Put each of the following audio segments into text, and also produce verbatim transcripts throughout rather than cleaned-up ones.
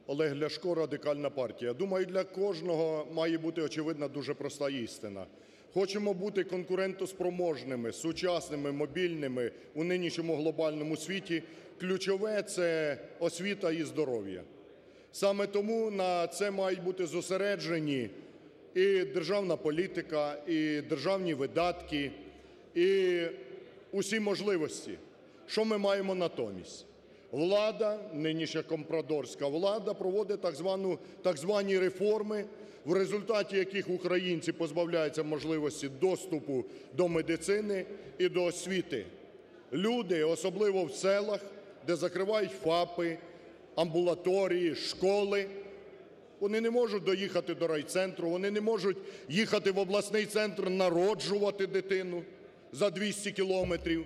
Олег Ляшко, Радикальна партія. Думаю, для кожного має бути очевидна дуже проста істина. Хочемо бути конкурентоспроможними, сучасними, мобільними у нинішньому глобальному світі, ключове – це освіта і здоров'я. Саме тому на це мають бути зосереджені і державна політика, і державні видатки, і усі можливості. Що ми маємо натомість? Влада, нинішня компрадорська влада, проводить так звану, так звані реформи, в результаті яких українці позбавляються можливості доступу до медицини і до освіти. Люди, особливо в селах, де закривають ФАПи, амбулаторії, школи, вони не можуть доїхати до райцентру, вони не можуть їхати в обласний центр народжувати дитину за двісті кілометрів.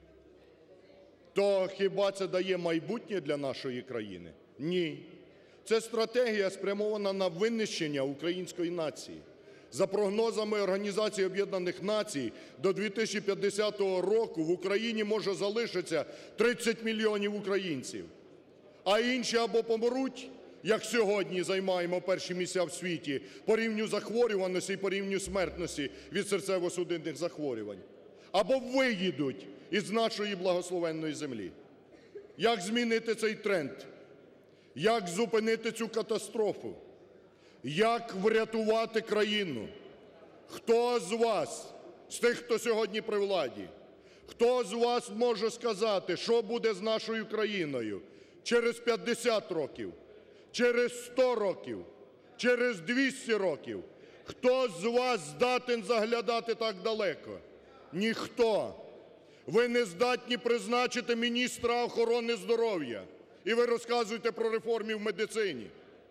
То хіба це дає майбутнє для нашої країни? Ні. Це стратегія, спрямована на винищення української нації. За прогнозами Організації Об'єднаних Націй, до дві тисячі п'ятдесятого року в Україні може залишитися тридцять мільйонів українців. А інші або помруть, як сьогодні займаємо перші місця в світі по рівню захворюваності і по рівню смертності від серцево-судинних захворювань, або виїдуть із нашої благословенної землі. Як змінити цей тренд? Як зупинити цю катастрофу? Як врятувати країну? Хто з вас, з тих, хто сьогодні при владі, хто з вас може сказати, що буде з нашою країною через п'ятдесят років, через сто років, через двісті років? Хто з вас здатен заглядати так далеко? Ніхто. Ви не здатні призначити міністра охорони здоров'я, і ви розказуєте про реформи в медицині.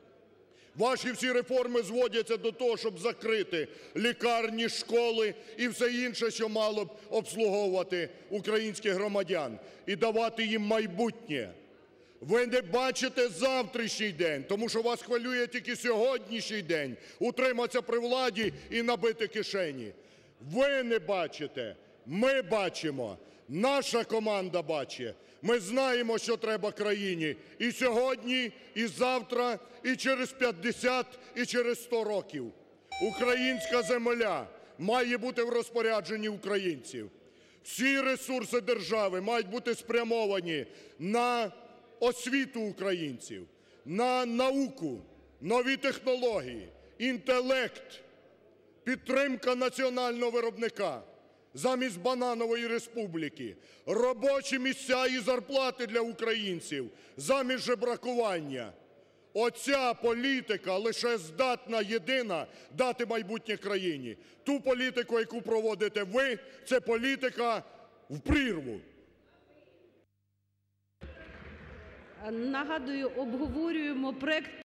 Ваші всі реформи зводяться до того, щоб закрити лікарні, школи і все інше, що мало б обслуговувати українських громадян і давати їм майбутнє. Ви не бачите завтрашній день, тому що вас хвилює тільки сьогоднішній день – утриматися при владі і набити кишені. Ви не бачите, ми бачимо, наша команда бачить. Ми знаємо, що треба країні і сьогодні, і завтра, і через п'ятдесят, і через сто років. Українська земля має бути в розпорядженні українців. Всі ресурси держави мають бути спрямовані на освіту українців, на науку, нові технології, інтелект, підтримка національного виробника. Замість бананової республіки, робочі місця і зарплати для українців, замість жебракування. Оця політика лише здатна єдина дати майбутнє країні. Ту політику, яку проводите ви, це політика в прірву. Нагадую, обговорюємо проект